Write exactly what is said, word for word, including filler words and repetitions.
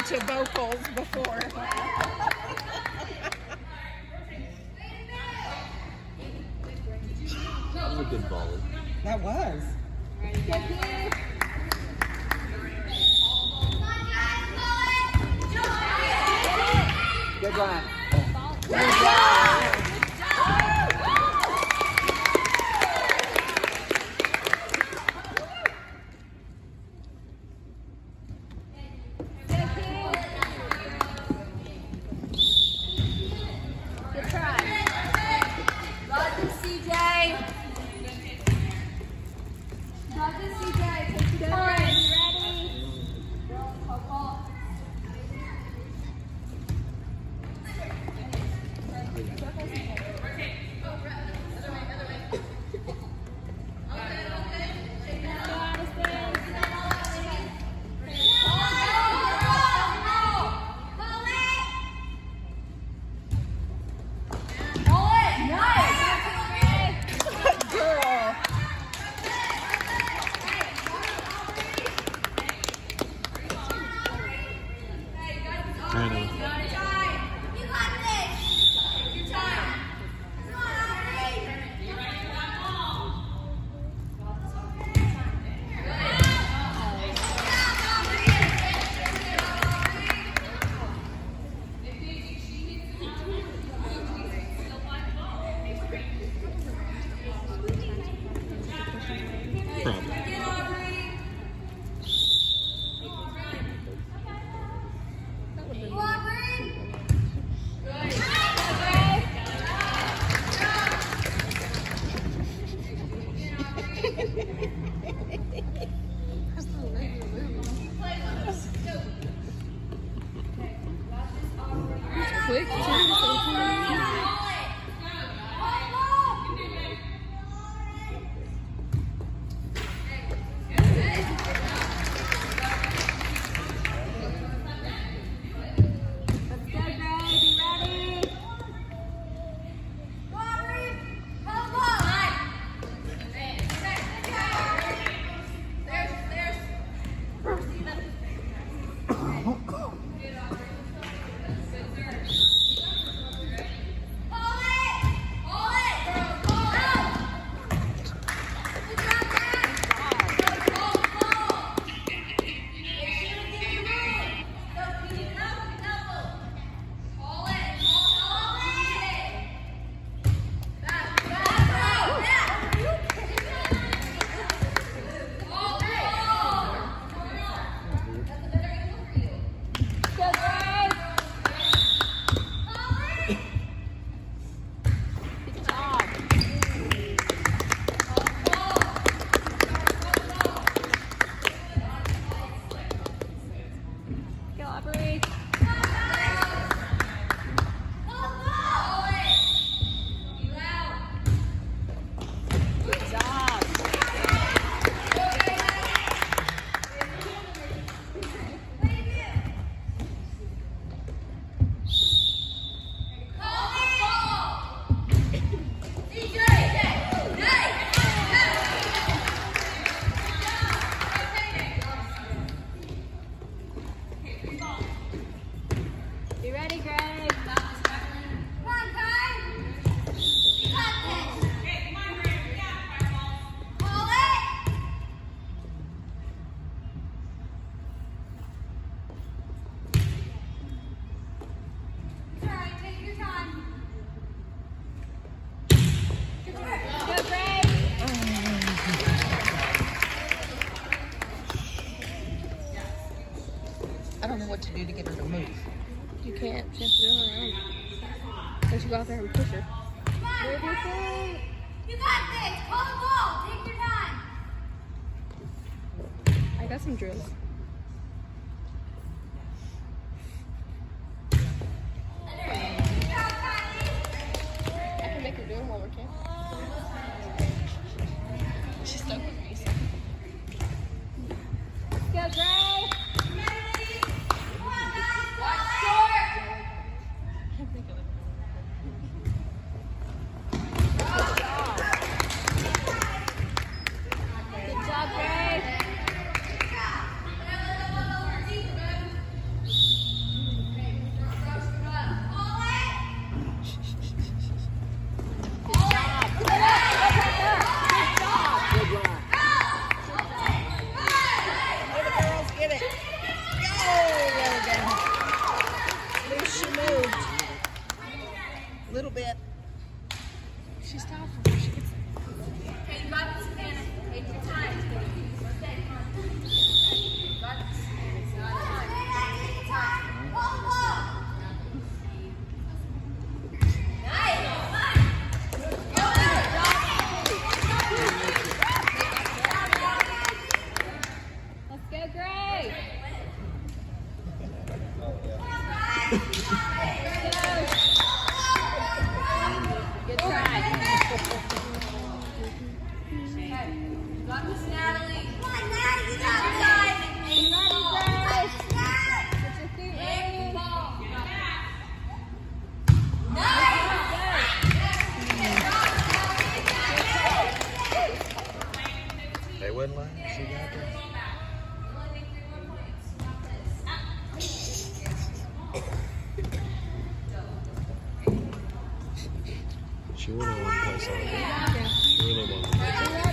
bunch of vocals before. That was a good volley. That was. Good one. Good job. Quick, what to do to get her to move. You can't. She has to do it on her own. Unless you go out there and push her. Move your feet. You got this. Call the ball. Take your time. I got some drills. I can make her do them while we're camping. She's stuck with me. So. Go, Gray. Watch short. Good job, Gray. Little bit. She's stopped before she gets there. Okay, you got this, Savannah. Take your time. Okay, come on. You got this. It's not time. Take your time. Nice. Let's go, Gray. Good try. You got this, Natalie. Come on, Natalie. You got this. You ready, Gray? Put your feet ready. They wouldn't let her. She got there. She really wanted to play something. She really wanted to play something.